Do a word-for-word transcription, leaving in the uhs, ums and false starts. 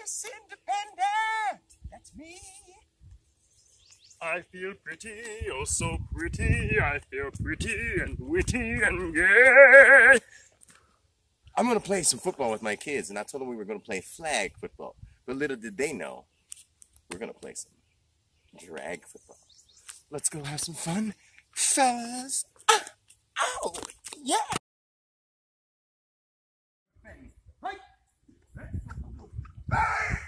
Miss Independent. That's me. I feel pretty, oh so pretty. I feel pretty and witty and gay. I'm going to play some football with my kids, and I told them we were going to play flag football. But little did they know, we're going to play some drag football. Let's go have some fun, fellas. Ah, ow, yeah. Hey.